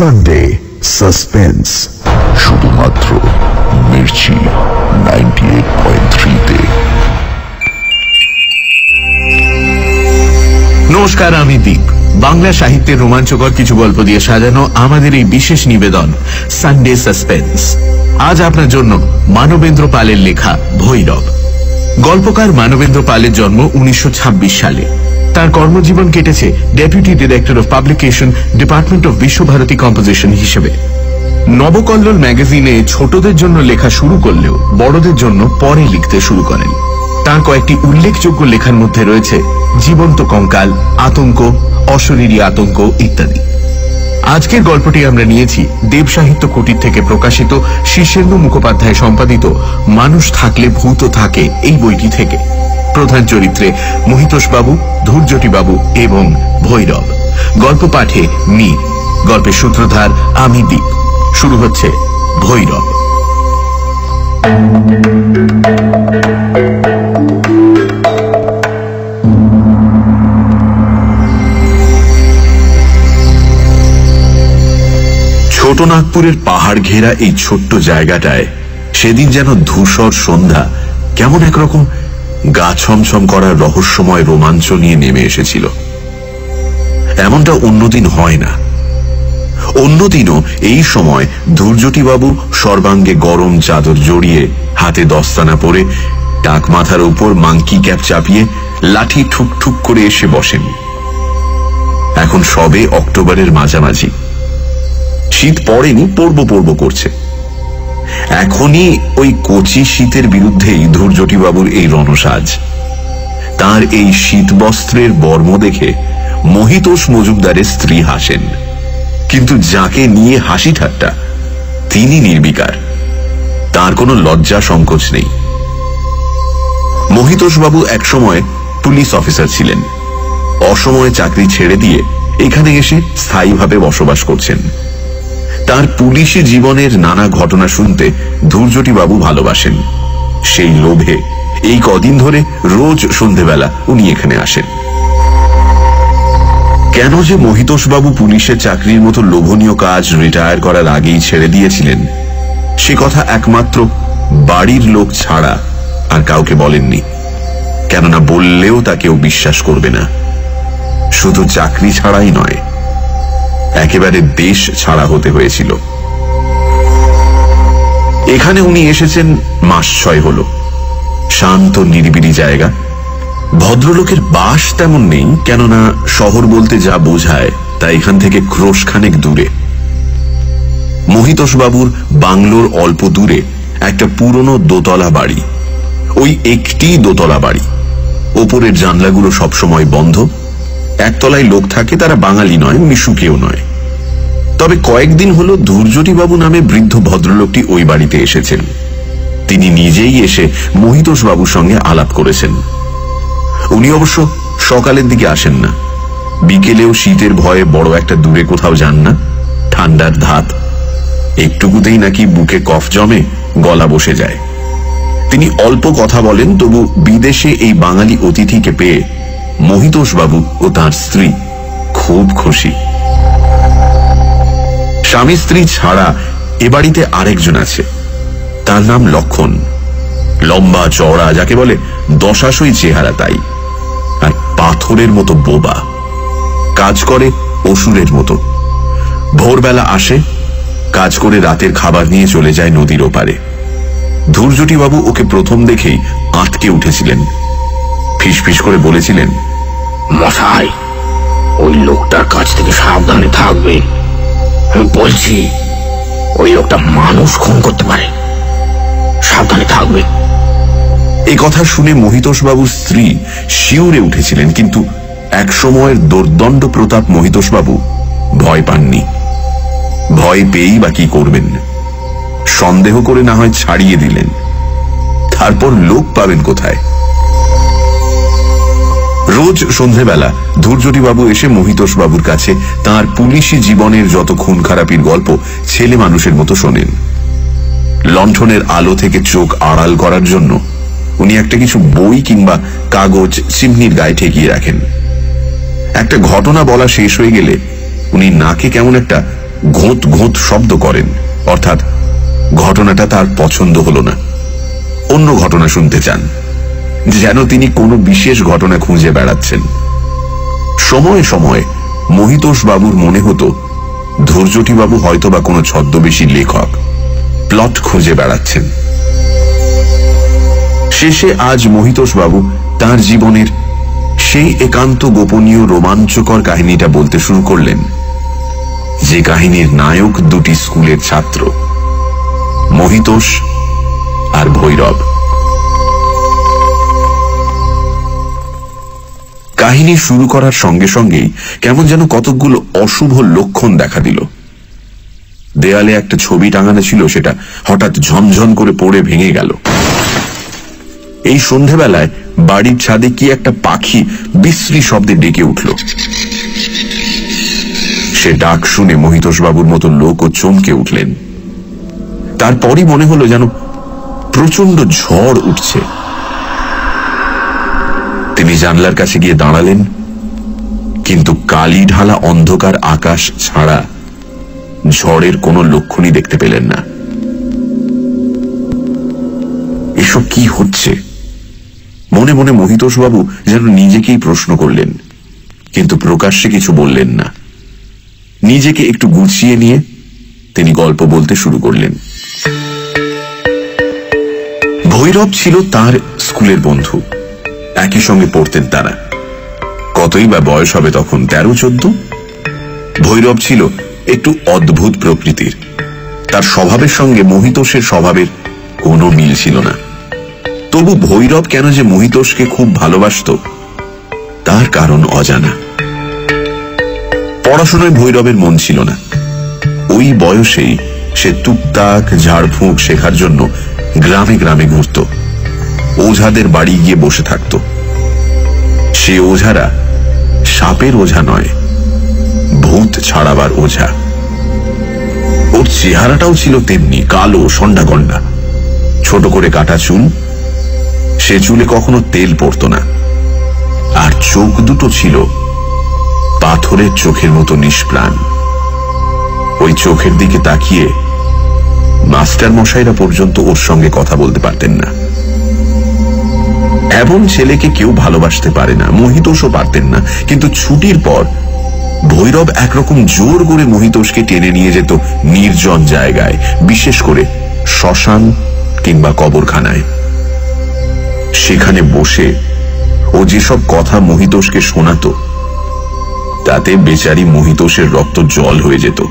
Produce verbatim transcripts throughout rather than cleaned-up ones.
Sunday suspense, শুধুমাত্র Mirchi ninety eight point three তে। নমস্কার, আমি দীপ। বাংলা সাহিত্যের রোমাঞ্চকর কিছু গল্প দিয়ে সাজানো আমাদের এই বিশেষ নিবেদন সানডে সাসপেন্স। আজ আপনার জন্য মানবেন্দ্র পালের লেখা ভৈরব। গল্পকার মানবেন্দ্র পালের জন্ম উনিশশো ছাব্বিশ সালে। তার কর্মজীবন কেটেছে deputy director of publication, department of Visva Bharati composition হিসেবে। নবকল্লোল ম্যাগাজিনে ছোটদের জন্য লেখা শুরু করলেও বড়দের জন্য পরে লিখতে শুরু করেন। তার কয়েকটি উল্লেখযোগ্য লেখার মধ্যে রয়েছে জীবন্ত কঙ্কাল, আতঙ্ক, অশরীরী আতঙ্ক ইত্যাদি। আজকের গল্পটি আমরা নিয়েছি দেব সাহিত্য কুটির থেকে প্রকাশিত শীর্ষেন্দু মুখোপাধ্যায় সম্পাদিত মানুষ থাকলে ভূত থাকে এই বইটি থেকে। প্রধান চরিত্রে মহিতোষ বাবু, ধূর্যটি বাবু এবং ভৈরব। গল্প পাঠে মীর, গল্পের সূত্রধার আমি দীপ। শুরু হচ্ছে ভৈরব। ছোট নাগপুরের পাহাড় ঘেরা এই ছোট্ট জায়গাটায় সেদিন যেন ধূসর সন্ধ্যা কেমন একরকম গা ছমছম করার রহস্যময় রোমাঞ্চ নিয়ে নেমে এসেছিল। এমনটা অন্যদিন হয় না। অন্যদিনও এই সময় ধূর্যটি বাবু সর্বাঙ্গে গরম চাদর জড়িয়ে, হাতে দস্তানা পরে, টাক মাথার উপর মাংকি ক্যাপ চাপিয়ে লাঠি ঠুক ঠুক করে এসে বসেন। এখন সবে অক্টোবরের মাঝামাঝি। শীত পড়েনি, পড়ব পড়ব করছে। এখনই ওই কচি শীতের বিরুদ্ধেই ধূর্যটি বাবুর এই রণসাজ। তার এই শীত বস্ত্রের বর্ম দেখে মহিতোষ মজুমদারের স্ত্রী হাসেন, কিন্তু যাকে নিয়ে হাসি ঠাট্টা তিনি নির্বিকার। তার কোনো লজ্জা সংকোচ নেই। মহিতোষ বাবু একসময় পুলিশ অফিসার ছিলেন। অসময়ে চাকরি ছেড়ে দিয়ে এখানে এসে স্থায়ীভাবে বসবাস করছেন। তার পুলিশি জীবনের নানা ঘটনা শুনতে ধূর্যটি বাবু ভালোবাসেন। সেই লোভে এই কদিন ধরে রোজ সন্ধেবেলা উনি এখানে আসেন। কেন যে মহিতোষ বাবু পুলিশের চাকরির মতো লোভনীয় কাজ রিটায়ার করার আগেই ছেড়ে দিয়েছিলেন সে কথা একমাত্র বাড়ির লোক ছাড়া আর কাউকে বলেননি। কেননা বললেও তা কেউ বিশ্বাস করবে না। শুধু চাকরি ছাড়াই নয়, একেবারে দেশ ছাড়া হতে হয়েছিল। এখানে উনি এসেছেন মাস ছয় হলো। শান্ত নিরিবিলি জায়গা। ভদ্রলোকের বাস তেমন নেই, কেননা শহর বলতে যা বোঝায় তা এখান থেকে ক্রোশখানেক দূরে। মহিতোষ বাবুর বাংলোর অল্প দূরে একটা পুরনো দোতলা বাড়ি। ওই একটি দোতলা বাড়ি। ওপরের জানলাগুলো সবসময় বন্ধ। একতলায় লোক থাকে, তারা বাঙালি নয়, মিশুকেও নয়। তবে কয়েকদিন হলো ধূর্যটি বাবু নামে বৃদ্ধ ভদ্রলোকটি ওই বাড়িতে এসেছেন। তিনি নিজেই এসে মহিতোষ বাবুর সঙ্গে আলাপ করেছেন। উনি অবশ্য সকালের দিকে আসেন না। বিকেলেও শীতের ভয়ে বড় একটা দূরে কোথাও যান না। ঠান্ডার ধাত। একটুকুতেই নাকি বুকে কফ জমে, গলা বসে যায়। তিনি অল্প কথা বলেন, তবু বিদেশে এই বাঙালি অতিথিকে পেয়ে মহিতোষ বাবু ও তার স্ত্রী খুব খুশি। স্বামী স্ত্রী ছাড়া এ বাড়িতে আরেকজন আছে। তার নাম লক্ষণ। লম্বা চওড়া, যাকে বলে দশাশই চেহারা তাই। আর পাথরের মতো বোবা। কাজ করে অসুরের মতো। ভোরবেলা আসে, কাজ করে রাতের খাবার নিয়ে চলে যায় নদীর ওপারে। ধূর্যটি বাবু ওকে প্রথম দেখেই আঁতকে উঠেছিলেন। ফিসফিস করে বলেছিলেন, মশাই, ওই লোকটার কাছ থেকে সাবধানে থাকবে। আমি বলছি, ওই লোকটা মানুষ খুন করতে পারে, সাবধানে থাকবে। এই কথা শুনে মহিতোষ বাবুর স্ত্রী শিউরে উঠেছিলেন, কিন্তু এক সময়ের দুর্দণ্ড প্রতাপ মহিতোষ বাবু ভয় পাননি। ভয় পেয়েই বা কি করবেন? সন্দেহ করে না হয় ছাড়িয়ে দিলেন। তারপর লোক পাবেন কোথায়? রোজ সন্ধেবেলা ধূর্যটি বাবু এসে মহিতোষ বাবুর কাছে তার পুলিশি জীবনের যত খুন খারাপির গল্প ছেলে মানুষের মতো শোনেন। লণ্ঠনের আলো থেকে চোখ আড়াল করার জন্য উনি একটা কিছু বই কিংবা কাগজ চিমনির গায়ে ঠেকিয়ে রাখেন। একটা ঘটনা বলা শেষ হয়ে গেলে উনি নাকে কেমন একটা ঘোঁত ঘোঁত শব্দ করেন, অর্থাৎ ঘটনাটা তার পছন্দ হলো না, অন্য ঘটনা শুনতে চান, যেন তিনি কোনো বিশেষ ঘটনা খুঁজে বেড়াচ্ছেন। সময়ে সময়ে মহিতোষ বাবুর মনে হতো ধৈর্যটি বাবু হয়তো বা কোনো ছদ্মবেশী লেখক প্লট খুঁজে বেড়াচ্ছেন। শেষে আজ মহিতোষ বাবু তাঁর জীবনের সেই একান্ত গোপনীয় রোমাঞ্চকর কাহিনীটা বলতে শুরু করলেন, যে কাহিনীর নায়ক দুটি স্কুলের ছাত্র, মহিতোষ আর ভৈরব। কাহিনী শুরু করার সঙ্গে সঙ্গেই কেমন যেন কতকগুলো অশুভ লক্ষণ দেখা দিল। দেয়ালে একটা ছবি টাঙানো ছিল, সেটা হঠাৎ ঝনঝন করে পড়ে ভেঙে গেল। এই সন্ধেবেলায় বাড়ির ছাদে কি একটা পাখি বিশ্রী শব্দে ডেকে উঠল। সে ডাক শুনে মহিতোষ বাবুর মতো লোকও চমকে উঠলেন। তারপরই মনে হলো যেন প্রচন্ড ঝড় উঠছে। তিনি জানলার কাছে গিয়ে দাঁড়ালেন, কিন্তু কালি ঢালা অন্ধকার আকাশ ছাড়া ঝড়ের কোনো লক্ষণই দেখতে পেলেন না। এসব কি হচ্ছে? মনে মনে মহিতোষ বাবু যেন নিজেকেই প্রশ্ন করলেন, কিন্তু প্রকাশ্যে কিছু বললেন না। নিজেকে একটু গুছিয়ে নিয়ে তিনি গল্প বলতে শুরু করলেন। ভৈরব ছিল তার স্কুলের বন্ধু, একই সঙ্গে পড়তেন তারা। কতই বা বয়স হবে তখন, তেরো চোদ্দ। ভৈরব ছিল একটু অদ্ভুত প্রকৃতির। তার স্বভাবের সঙ্গে মহিতোষের স্বভাবের কোনো মিল ছিল না। তবু ভৈরব কেন যে মহিতোষকে খুব ভালোবাসত তার কারণ অজানা। পড়াশোনায় ভৈরবের মন ছিল না। ওই বয়সেই সে টুকটাক ঝাড়ফুঁক শেখার জন্য গ্রামে গ্রামে ঘুরত, ওঝাদের বাড়ি গিয়ে বসে থাকত। সে ওঝারা সাপের ওঝা নয়, ভূত ছাড়াবার ওঝা। ওর চেহারাটাও ছিল তেমনি, কালো সন্ডা গন্ডা, ছোট করে কাটা চুল। সে চুলে কখনো তেল পড়তো না, আর চোখ দুটো ছিল পাথরের চোখের মতো নিষ্প্রাণ। ওই চোখের দিকে তাকিয়ে মাস্টার মশাইরা পর্যন্ত ওর সঙ্গে কথা বলতে পারতেন না। এমন ছেলেকে কেউ ভালোবাসতে পারে না, মহিতোষও পারতেন না। কিন্তু ছুটির পর ভৈরব একরকম জোর করে মহিতোষকে টেনে নিয়ে যেত নির্জন জায়গায়, বিশেষ করে শ্মশান কিংবা কবরখানায়। সেখানে বসে ও যেসব কথা মহিতোষকে শোনাতো, তাতে বেচারি মহিতোষের রক্ত জল হয়ে যেত।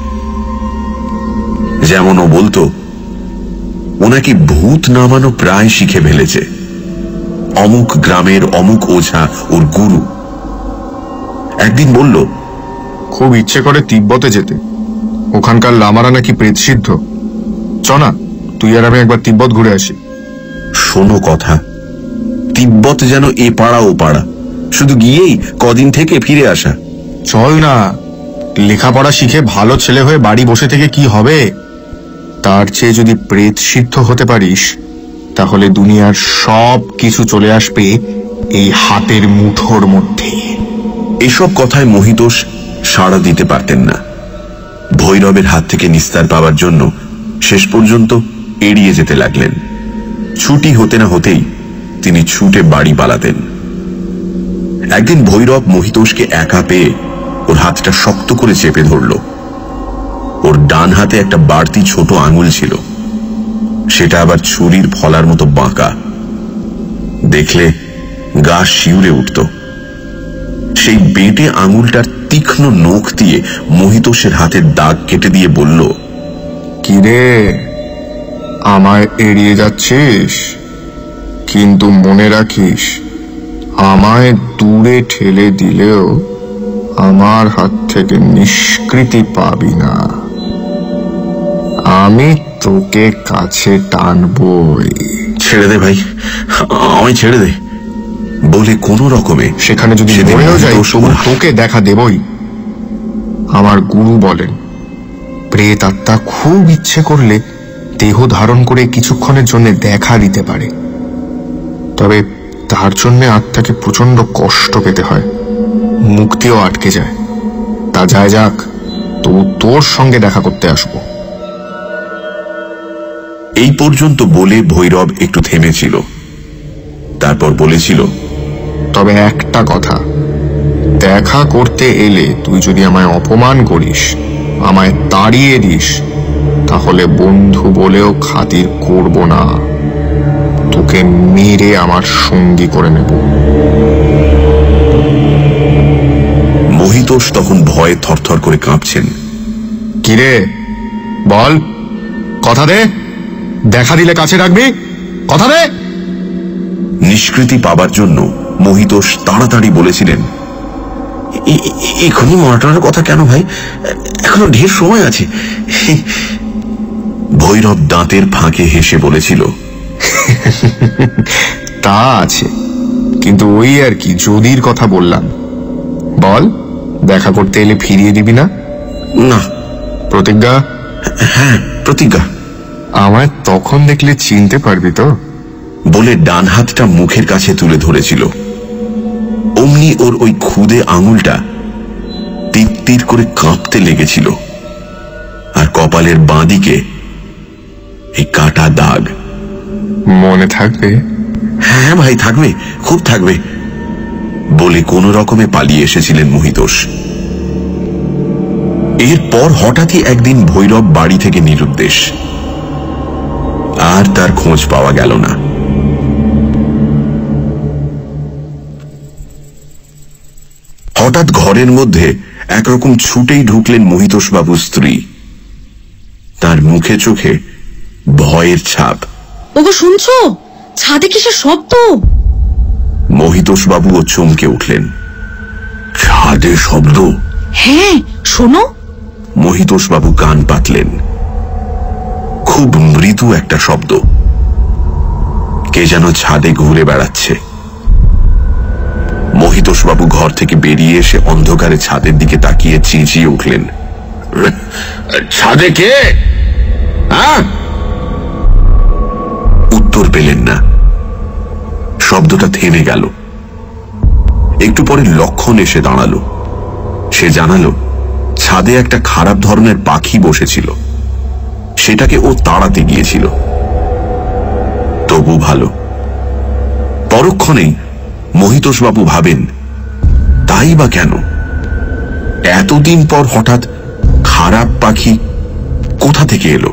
যেমন ও বলতো, ওনাকে ভূত নামানো প্রায় শিখে ফেলেছে। অমুক গ্রামের অমুক ওঝা ওর গুরু। একদিন বলল, খুব ইচ্ছে করে তিব্বতে যেতে, ওখানকার লামারা নাকি প্রেতসিদ্ধ। চ না, তুই আর আমি একবার তিব্বত ঘুরে আসি। শোনো কথা, তিব্বত যেন এ পাড়া ও পাড়া, শুধু গিয়েই কদিন থেকে ফিরে আসা। চল না, লেখাপড়া শিখে ভালো ছেলে হয়ে বাড়ি বসে থেকে কি হবে? তার চেয়ে যদি প্রেত সিদ্ধ হতে পারিস, তাহলে দুনিয়ার সব কিছু চলে আসবে এই হাতের মুঠোর মধ্যে। এসব কথায় মহিতোষ সাড়া দিতে পারতেন না। ভৈরবের হাত থেকে নিস্তার পাওয়ার জন্য শেষ পর্যন্ত এড়িয়ে যেতে লাগলেন। ছুটি হতে না হতেই তিনি ছুটে বাড়ি পালাতেন। একদিন ভৈরব মহিতোষকে একা পেয়ে ওর হাতটা শক্ত করে চেপে ধরল। ওর ডান হাতে একটা বাড়তি ছোট আঙুল ছিল, সেটা আবার ছুরির ফলার মতো বাঁকা। দেখলে গা শিউরে উঠত। সেই বেটে আঙুলটার তীক্ষ্ণ নখ দিয়ে মহিতোষের হাতের দাগ কেটে দিয়ে বলল, কিরে, আমায় এড়িয়ে যাচ্ছিস? কিন্তু মনে রাখিস, আমায় দূরে ঠেলে দিলেও আমার হাত থেকে নিষ্কৃতি পাবি না। আমি তোকে কাছে টানবই। ছেড়ে দে ভাই, আমায় ছেড়ে দে বলে কোন রকমে সেখানে যদি মরেও যাই, তবু তোকে দেখা দেবই। আমার গুরু বলেন, প্রেত আত্মা খুব ইচ্ছে করলে দেহ ধারণ করে কিছুক্ষণের জন্য দেখা দিতে পারে, তবে তার জন্য আত্মাকে প্রচন্ড কষ্ট পেতে হয়, মুক্তিও আটকে যায়। তা যায় যাক, তবু তোর সঙ্গে দেখা করতে আসবো। এই পর্যন্ত বলে ভৈরব একটু থেমেছিল, তারপর বলেছিল, তবে একটা কথা, দেখা করতে এলে তুই যদি আমায় অপমান করিস, আমায় তাড়িয়ে দিস, তাহলে বন্ধু বলেও খাতির করব না, তোকে মেরে আমার সঙ্গী করে নেব। মহিতোষ তখন ভয়ে থরথর করে কাঁপছেন। কিরে বল, কথা দে, দেখা দিলে কাছে রাখবি, কথা দে। নিষ্কৃতি পাবার জন্য মহিতোষ তাড়াতাড়ি বলেছিলেন, এখনই মরাটার কথা কেন ভাই, এখনো ঢের সময় আছে। ভৈরব দাঁতের ফাঁকে হেসে বলেছিল, তা আছে, কিন্তু ওই আর কি যদির কথা বললাম। বল, দেখা করতে এলে ফিরিয়ে দিবি না? না। প্রতিজ্ঞা? হ্যাঁ, প্রতিজ্ঞা। আমায় তখন দেখলে চিনতে পারবি তো? বলে ডান হাতটা মুখের কাছে তুলে ধরেছিল। অমনি ওর ওই খুদে আঙুলটা তীর তীর করে কাঁপতে লেগেছিল, আর কপালের বাঁ দিকে এই কাটা দাগ। মনে থাকবে? হ্যাঁ ভাই, থাকবে, খুব থাকবে, বলে কোন রকমে পালিয়ে এসেছিলেন মহিতোষ। এরপর হঠাৎই একদিন ভৈরব বাড়ি থেকে নিরুদ্দেশ, আর তার খোঁজ পাওয়া গেল না। হঠাৎ ঘরের মধ্যে একরকম ছুটেই ঢুকলেন মহিতোষ বাবুর স্ত্রী। তার মুখে চোখে ভয়ের ছাপ। ওগো শুনছো, ছাদে কিসের শব্দ? মহিতোষ বাবুও চমকে উঠলেন। ছাদে শব্দ? হ্যাঁ, শোনো। মহিতোষ বাবু কান পাতলেন। খুব মৃদু একটা শব্দ, কে যেন ছাদে ঘুরে বেড়াচ্ছে। মহিতোষ বাবু ঘর থেকে বেরিয়ে এসে অন্ধকারে ছাদের দিকে তাকিয়ে চেঁচিয়ে উঠলেন, ছাদে কে? উত্তর পেলেন না। শব্দটা থেমে গেল। একটু পরে লক্ষণ এসে দাঁড়ালো। সে জানালো ছাদে একটা খারাপ ধরনের পাখি বসেছিল, সেটাকে ও তাড়াতে গিয়েছিল। তবু ভালো। পরক্ষণেই মহিতোষ বাবু ভাবেন, তাই বা কেন এতদিন পর হঠাৎ খারাপ পাখি কোথা থেকে এলো?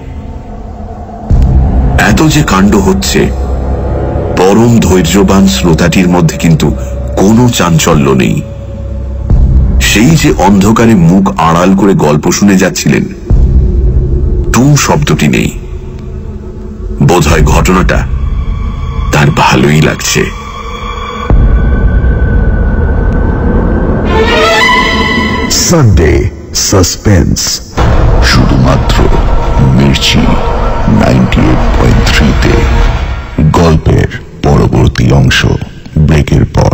এত যে কাণ্ড হচ্ছে, পরম ধৈর্যবান শ্রোতাটির মধ্যে কিন্তু কোনো চাঞ্চল্য নেই। সেই যে অন্ধকারে মুখ আড়াল করে গল্প শুনে যাচ্ছিলেন, টু শব্দটি নেই। বোধহয় ঘটনাটা তার ভালোই লাগছে। সানডে সাসপেন্স, শুধুমাত্র Mirchi ninety eight point three তে। গল্পের পরবর্তী অংশ ব্রেকের পর।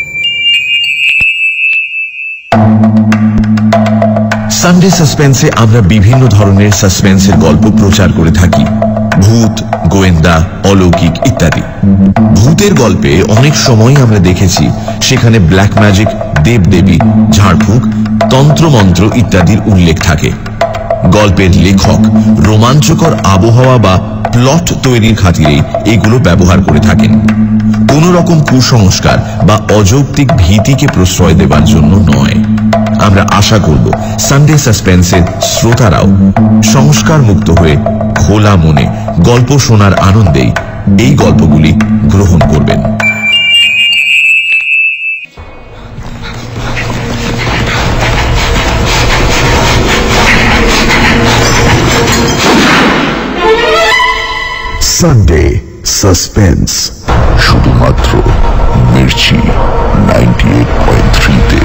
সানডে সাসপেন্সে আমরা বিভিন্ন ধরনের সাসপেন্সের গল্প প্রচার করে থাকি, ভূত, গোয়েন্দা, অলৌকিক ইত্যাদি। ভূতের গল্পে অনেক সময় আমরা দেখেছি সেখানে ব্ল্যাক ম্যাজিক, দেবদেবী, ঝাড়ফুঁক, তন্ত্রমন্ত্র ইত্যাদির উল্লেখ থাকে। গল্পের লেখক রোমাঞ্চকর আবহাওয়া বা প্লট তৈরির খাতিরেই এগুলো ব্যবহার করে থাকেন, কোন রকম কুসংস্কার বা অযৌক্তিক ভীতিকে প্রশ্রয় দেবার জন্য নয়। আমরা আশা করব সানডে সাসপেন্সের শ্রোতারাও সংস্কার মুক্ত হয়ে খোলা মনে গল্প শোনার আনন্দেই এই গল্পগুলি গ্রহণ করবেন। সানডে সাসপেন্স, শুধুমাত্র Mirchi ninety eight point three তে।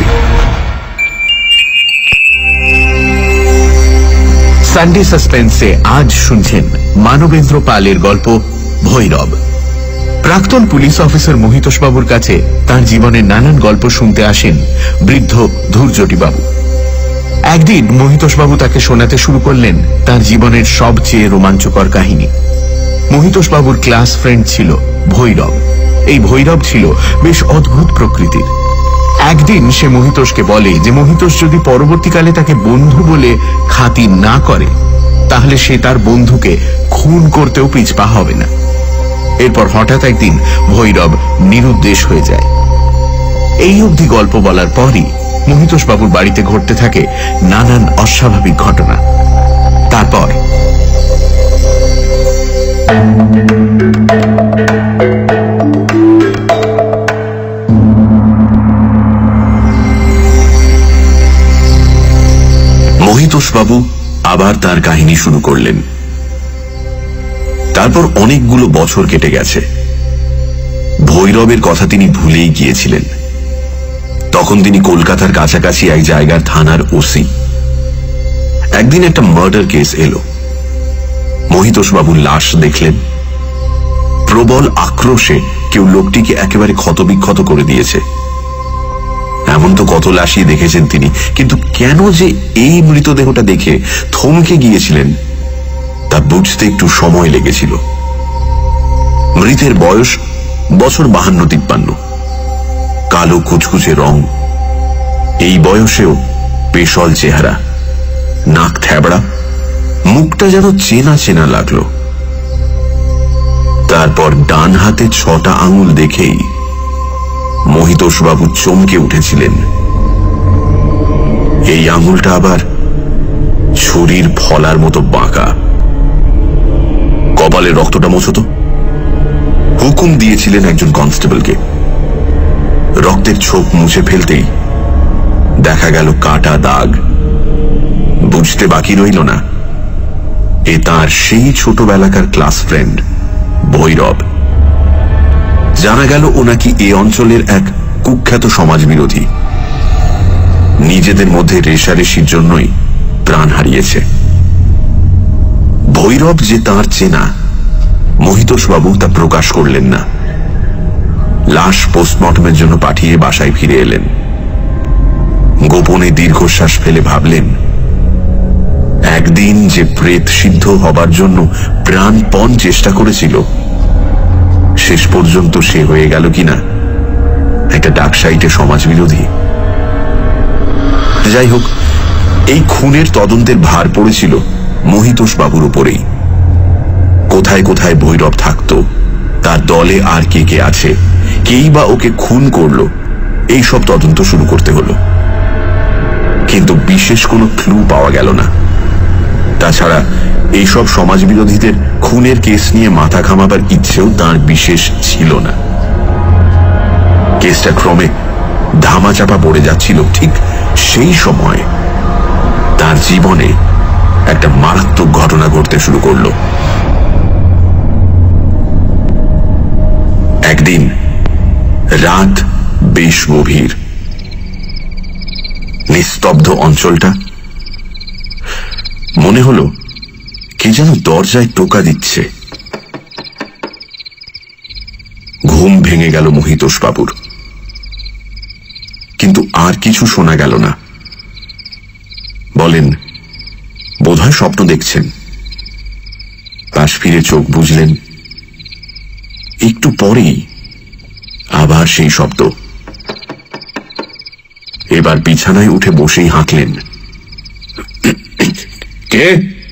সানডে সাসপেন্সে আজ শুনছেন মানবেন্দ্র পালের গল্প ভৈরব। প্রাক্তন পুলিশ অফিসার মহিতোষ বাবুর কাছে তার জীবনের নানান গল্প শুনতে আসেন বৃদ্ধ ধূর্যটি বাবু। একদিন মহিতোষ বাবু তাকে শোনাতে শুরু করলেন তার জীবনের সবচেয়ে রোমাঞ্চকর কাহিনী। মহিতোষ বাবুর ক্লাস ফ্রেন্ড ছিল ভৈরব। এই ভৈরব ছিল বেশ অদ্ভুত প্রকৃতির। একদিন সে মহিতোষকে বলে যে মহিতোষ যদি পরবর্তীকালে তাকে বন্ধু বলে খাতির না করে তাহলে সে তার বন্ধুকে খুন করতেও পিছপা হবে না। এরপর হঠাৎ একদিন ভৈরব নিরুদ্দেশ হয়ে যায়। এই অবধি গল্প বলার পরই মহিতোষ বাবুর বাড়িতে ঘটতে থাকে নানান অস্বাভাবিক ঘটনা। তারপর মহিতোষবাবু আবার তার কাহিনী শুরু করলেন। তারপর অনেকগুলো বছর কেটে গেছে। ভৈরবের কথা তিনি ভুলেই গিয়েছিলেন। তখন তিনি কলকাতার কাছাকাছি এক জায়গার থানার ওসি। একদিন একটা মার্ডার কেস এলো। মহিতোষবাবুর লাশ দেখলেন। প্রবল আক্রোশে কেউ লোকটিকে একেবারে ক্ষতবিক্ষত করে দিয়েছে। এমন তো কত লাশই দেখেছেন তিনি, কিন্তু কেন যে এই মৃতদেহটা দেখে থমকে গিয়েছিলেন তা বুঝতে একটু সময় লেগেছিল। মৃতের বয়স বছর বাহান্ন তিপ্পান্ন, কালো কুচকুচে রং, এই বয়সেও পেশল চেহারা, নাক থ্যাবড়া, মুখটা যেন চেনা চেনা লাগলো। তারপর ডান হাতে ছটা আঙুল দেখেই মহিতোষবাবু চমকে উঠেছিলেন। এই আঙুলটা আবার ছুরির ফলার মতো বাঁকা। কপালে রক্তটা মোছত। হুকুম দিয়েছিলেন একজন কনস্টেবলকে। রক্তের ছোপ মুছে ফেলতেই দেখা গেল কাটা দাগ। বুঝতে বাকি রইল না এ তার সেই ছোটবেলাকার ক্লাস ফ্রেন্ড ভৈরব। জানা গেল ও নাকি এ অঞ্চলের এক কুখ্যাত সমাজ বিরোধী। নিজেদের মধ্যে রেষারেষির জন্যই প্রাণ হারিয়েছে। ভৈরব যে তার চেনা, মহিতোষবাবু তা প্রকাশ করলেন না। লাশ পোস্টমর্টমের জন্য পাঠিয়ে বাসায় ফিরে এলেন। গোপনে দীর্ঘশ্বাস ফেলে ভাবলেন, একদিন যে প্রেত সিদ্ধ হবার জন্য প্রাণপণ চেষ্টা করেছিল, শেষ পর্যন্ত সে হয়ে গেল কিনা একটা ডাকসাইটে সমাজ বিরোধী। যাই হোক, এই খুনের তদন্তের ভার পড়েছিল মহিতোষবাবুর উপরেই। কোথায় কোথায় ভৈরব থাকতো, তার দলে আর কে কে আছে, কেই বা ওকে খুন করলো, এই সব তদন্ত শুরু করতে হলো। কিন্তু বিশেষ কোনো ক্লু পাওয়া গেল না। তাছাড়া এইসব সমাজ বিরোধীদের খুনের কেস নিয়ে মাথা ঘামাবার ইচ্ছেও তার বিশেষ ছিল না। কেসটা ক্রমে ধামাচাপা পড়ে যাচ্ছিল। ঠিক সেই সময় তার জীবনে একটা মারাত্মক ঘটনা ঘটতে শুরু করল। একদিন রাত বেশ গভীর, নিস্তব্ধ অঞ্চলটা। মনে হলো কে যেন দরজায় টোকা দিচ্ছে। ঘুম ভেঙে গেল মহিতোষবাবুর, কিন্তু আর কিছু শোনা গেল না। বলেন, বোধহয় স্বপ্ন দেখছেন। পাশ ফিরে চোখ বুঝলেন। একটু পরেই আবার সেই শব্দ। এবার বিছানায় উঠে বসেই হাঁকলেন, কে?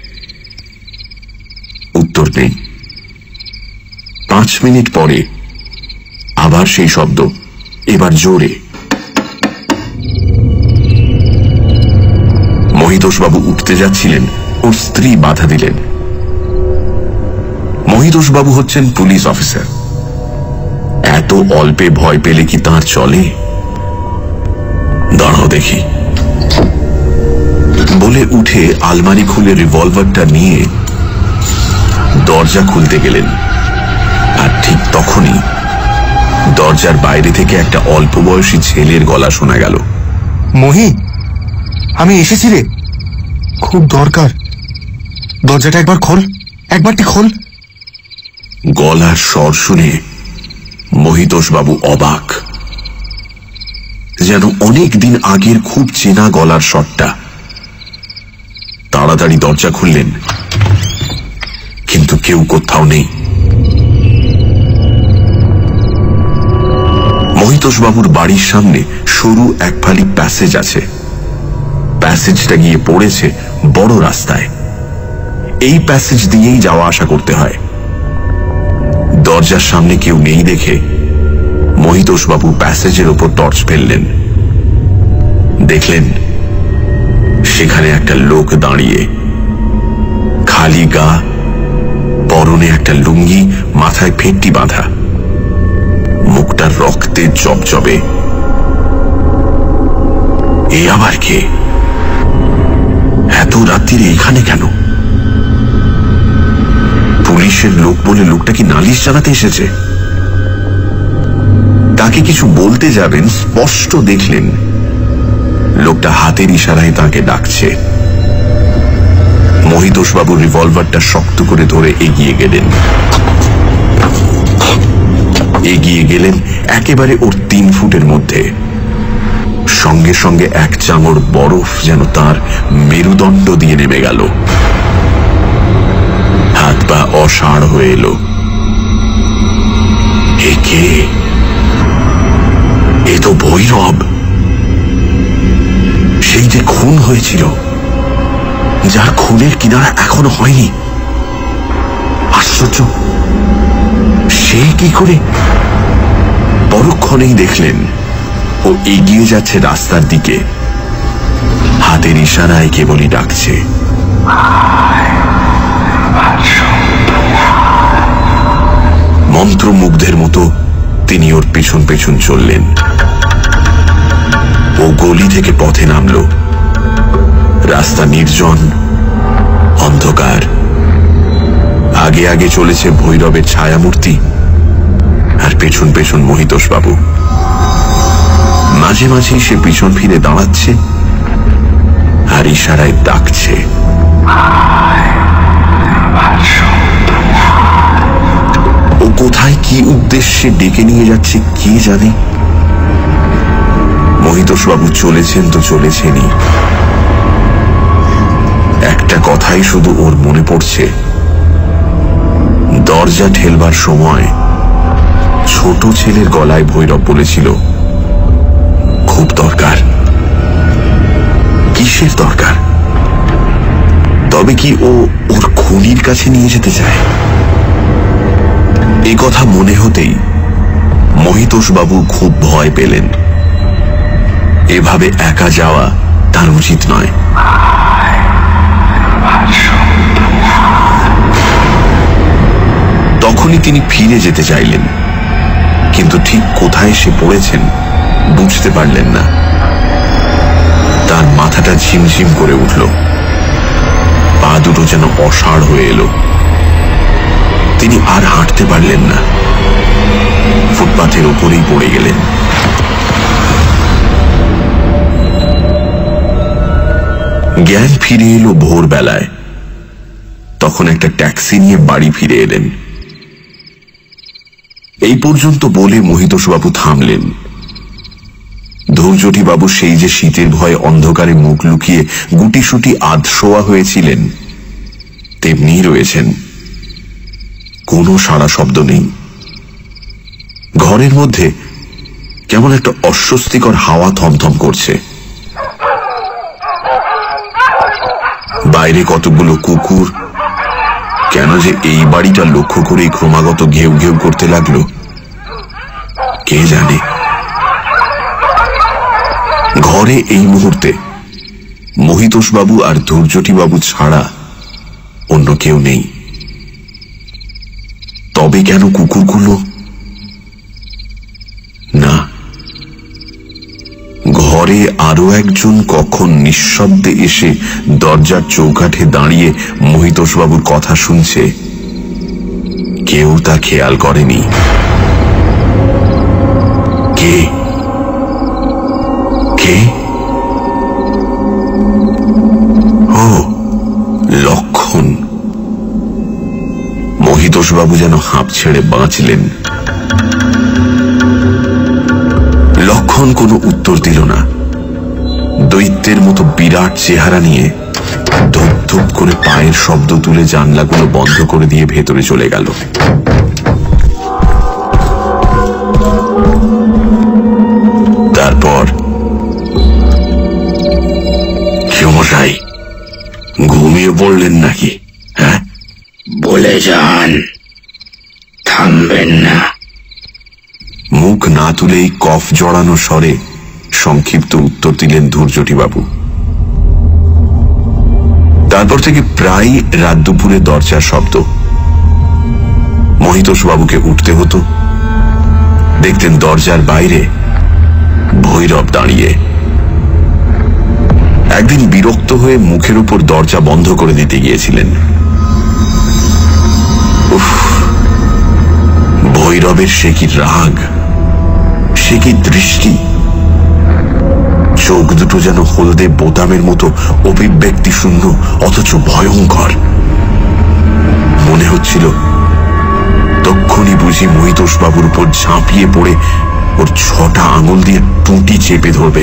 উত্তর নেই। পাঁচ মিনিট পরে আবার সেই শব্দ, এবার জোরে। মহিতোষবাবু উঠতে যাচ্ছিলেন, ওর স্ত্রী বাধা দিলেন। মহিতোষবাবু হচ্ছেন পুলিশ অফিসার। এত অল্পে ভয় পেলে কি তাঁর চলে? দাঁড়াও দেখি বলে উঠে আলমারি খুলে রিভলভারটা নিয়ে দরজা খুলতে গেলেন। আর ঠিক তখনই দরজার বাইরে থেকে একটা অল্প বয়সী ছেলের গলা শোনা গেল। মহি, আমি এসেছি রে, খুব দরকার, দরজাটা একবার খোল, একবারটি খোল। গলার স্বর শুনে মহিতোষবাবু অবাক। যেন অনেক দিন আগের খুব চেনা গলার স্বরটা। তাড়াতাড়ি দরজা খুললেন, কিন্তু কেউ কোথাও নেই। মহিতোষবাবুর বাড়ির সামনে সরু এক ফালি প্যাসেজ আছে। প্যাসেজটা গিয়ে পড়েছে বড় রাস্তায়। এই প্যাসেজ দিয়েই যাওয়া আসা করতে হয়। দরজার সামনে কেউ নেই দেখে মহিতোষবাবু প্যাসেজের ওপর টর্চ ফেললেন। দেখলেন সেখানে একটা লোক দাঁড়িয়ে, খালি গা, পরনে একটা লুঙ্গি, মাথায় ফেটটি বাঁধা, মুখটা রক্তে জবজবে। এ আবার কে? এত রাত্রিরে এখানে কেন? পুলিশের লোক বলে লোকটা কি নালিশ জানাতে এসেছে? তাকে কিছু বলতে যাবেন, স্পষ্ট দেখলেন লোকটা হাতের ইশারায় তাকে ডাকছে। মহিতোষবাবু রিভলভারটা শক্ত করে ধরে এগিয়ে গেলেন। এগিয়ে গেলেন একেবারে ওর তিন ফুটের মধ্যে। সঙ্গে সঙ্গে এক চাঙড় বরফ যেন তার মেরুদণ্ড দিয়ে নেমে গেল। হাত পা অসাড় হয়ে এলো। এ কে? এ তো ভৈরব, সেই যে খুন হয়েছিল, যার খুনের কিনারা এখনো হয়নি। আশ্চর্য, সে কি করে? পরক্ষণেই দেখলেন ও এগিয়ে যাচ্ছে রাস্তার দিকে, হাতের ইশারায় কেবলই ডাকছে। মন্ত্রমুগ্ধের মতো তিনি ওর পেছন পেছন চললেন। ও গলি থেকে পথে নামল। রাস্তা নির্জন, অন্ধকার। আগে আগে চলেছে ভৈরবের ছায়ামূর্তি, আর পেছন পেছন মহিতোষবাবু। মাঝে মাঝে সে পিছন ফিরে দাঁড়াচ্ছে আর ইশারায় ডাকছে। ও কোথায় কি উদ্দেশ্যে ডেকে নিয়ে যাচ্ছে কে জানে। মহিতোষবাবু চলেছেন তো চলেছেনই। একটা কথাই শুধু ওর মনে পড়ছে। দরজা ঠেলবার সময় ছোট ছেলের গলায় ভৈরব বলেছিল, খুব দরকার। কিসের দরকার? তবে কি ও ওর খুনির কাছে নিয়ে যেতে চায়? এই কথা মনে হতেই মহিতোষবাবু খুব ভয় পেলেন। এভাবে একা যাওয়া তার উচিত নয়। তখনই তিনি ফিরে যেতে চাইলেন, কিন্তু ঠিক কোথায় সে পড়েছেন বুঝতে পারলেন না। তার মাথাটা ঝিমঝিম করে উঠল, পা দুটো যেন অসাড় হয়ে এলো। তিনি আর হাঁটতে পারলেন না, ফুটপাথের ওপরেই পড়ে গেলেন। জ্ঞান ফিরে এলো ভোরবেলায়। তখন একটা ট্যাক্সি নিয়ে বাড়ি ফিরে এলেন। এই পর্যন্ত বলে মহিতোষবাবু থামলেন। ধৈর্যটিবাবু সেই যে শীতের ভয়ে অন্ধকারে মুখ লুকিয়ে গুটিসুটি আধশোয়া হয়েছিলেন, তেমনি রয়েছেন। কোনো সাড়া শব্দ নেই। ঘরের মধ্যে কেমন একটা অস্বস্তিকর হাওয়া থমথম করছে। বাইরে কতগুলো কুকুর কেন যে এই বাড়িটা লক্ষ্য করেই ক্রমাগত ঘেউ ঘেউ করতে লাগলো কে জানে। ঘরে এই মুহূর্তে মহিতোষবাবু আর ধৈর্যটিবাবু ছাড়া অন্য কেউ নেই। তবে কেন কুকুরগুলো? না, ঘরে আরো একজন কখন নিঃশব্দে এসে দরজার চৌকাঠে দাঁড়িয়ে মহিতোষবাবুর কথা শুনছে, কেউ তা খেয়াল করেনি। কে কে? ও, লক্ষণ। মহিতোষবাবু যেন হাঁপ ছেড়ে বাঁচলেন। লক্ষণ কোনো উত্তর দিল না। দৈত্যের মতো বিরাট চেহারা নিয়ে ধূপ ধূপ করে পায়ের শব্দ তুলে জানলাগুলো বন্ধ করে দিয়ে ভেতরে চলে গেল। ঘুমিয়ে পড়লেন নাকি? হ্যাঁ, বলে যান, থামবেন না। মুখ না তুলেই কফ জড়ানো স্বরে সংক্ষিপ্ত উত্তর দিলেন ধূর্যটিবাবু। তারপর থেকে প্রায় রাত দুপুরে দরজার শব্দ। মহিতোষবাবুকে উঠতে হতো। দেখতেন দরজার বাইরে ভৈরব দাঁড়িয়ে। একদিন বিরক্ত হয়ে মুখের উপর দরজা বন্ধ করে দিতে গিয়েছিলেন। উফ, ভৈরবের সে কি রাগ, সে কি দৃষ্টি! চোখ দুটো যেন হলদে বোতামের মতো অভিব্যক্তি শূন্য, অথচ ভয়ঙ্কর। মনে হচ্ছিল তক্ষুনি বুঝি মহিতোষবাবুর উপর ঝাঁপিয়ে পড়ে ওর ছটা আঙুল দিয়ে টুটি চেপে ধরবে।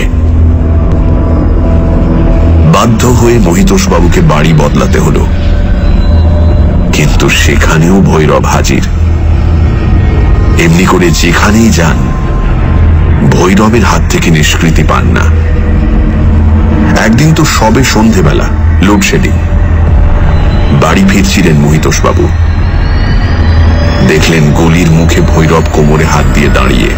বাধ্য হয়ে মহিতোষবাবুকে বাড়ি বদলাতে হলো, কিন্তু সেখানেও ভৈরব হাজির। এমনি করে যেখানেই যান ভৈরবের হাত থেকে নিষ্কৃতি পান না। একদিন তো সবে সন্ধেবেলা, লোডশেডিং। বাড়ি ফিরছিলেন মহিতোষবাবু, দেখলেন গলির মুখে ভৈরব কোমরে হাত দিয়ে দাঁড়িয়ে।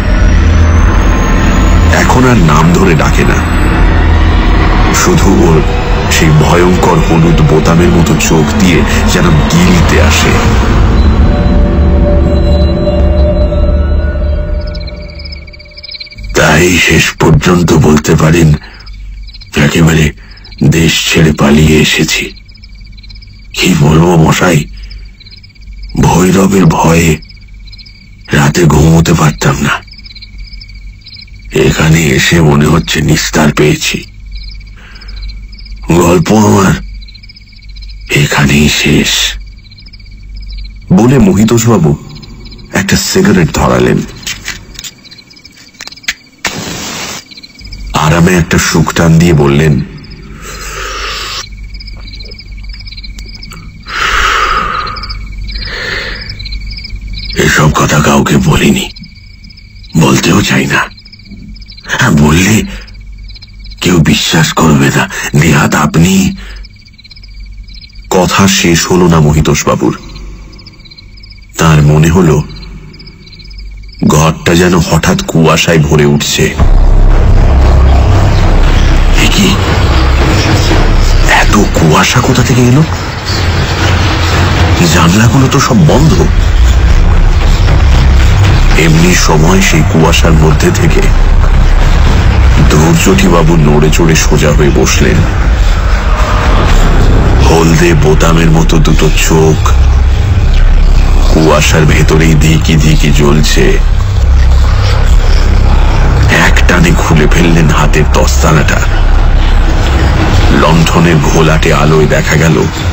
এখন আর নাম ধরে ডাকে না, শুধু ওর সেই ভয়ঙ্কর হলুদ বোতামের মতো চোখ দিয়ে যেন গিলিতে আসে। তাই শেষ পর্যন্ত বলতে পারেন একেবারে দেশ ছেড়ে পালিয়ে এসেছি। কি বলবো মশাই, ভৈরবের ভয়ে রাতে ঘুমোতে পারতাম না। এখানে এসে মনে হচ্ছে নিস্তার পেয়েছি। গল্প আমার এখানেই শেষ বলে মহিতোষবাবু একটা সিগারেট ধরালেন। আরামে একটা সুখ টান দিয়ে বললেন, এসব কথা কাউকে বলিনি, বলতেও চাই না। হ্যাঁ, বললে কেউ বিশ্বাস করবে না। নেহাত আপনি। কথা শেষ হলো না মহিতোষবাবুর। তার মনে হলো ঘরটা যেন হঠাৎ কুয়াশায় ভরে উঠছে। কি এত কুয়াশা কোথা থেকে এলো? জানলাগুলো তো সব বন্ধ। এমনি সময় সেই কুয়াশার মধ্যে থেকে ধূর্যটিবাবু নড়ে চড়ে সোজা হয়ে বসলেন। হলদে বোতামের মতো দুটো চোখ কুয়াশার ভেতরেই ধিকি ধিকি জ্বলছে। এক টানে খুলে ফেললেন হাতের দস্তানাটা। লণ্ঠনের ঘোলাটে আলোয় দেখা গেল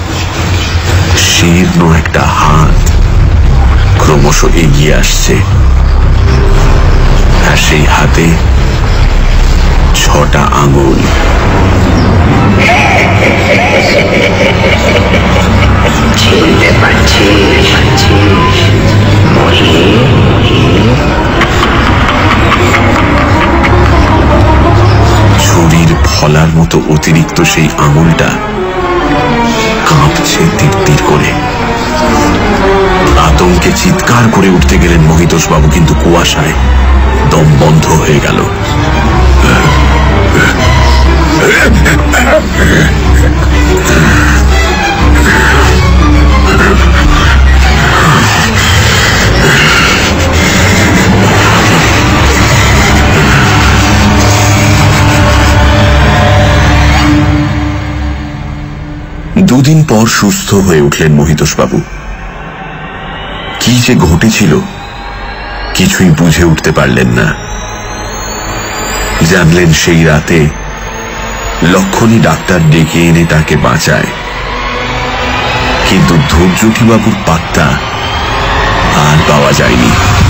শীর্ণ একটা হাত ক্রমশ এগিয়ে আসছে, আর সেই হাতে ছটা আঙুল। চিনতে পারছিস মহি? ছুরির ফলার মতো অতিরিক্ত সেই আঙুলটা কাঁপছে তীর করে। আতঙ্কে চিৎকার করে উঠতে গেলেন মহিতোষবাবু, কিন্তু কুয়াশায় দম বন্ধ হয়ে গেল। দুদিন পর সুস্থ হয়ে উঠলেন মহিতোষবাবু। কি যে ঘটেছিল কিছুই বুঝে উঠতে পারলেন না। জানলেন সেই রাতে লক্ষণী ডাক্তার ডেকে এনে তাকে বাঁচায়, কিন্তু ধূর্যটিবাবুর পাত্তা আর পাওয়া যায়নি।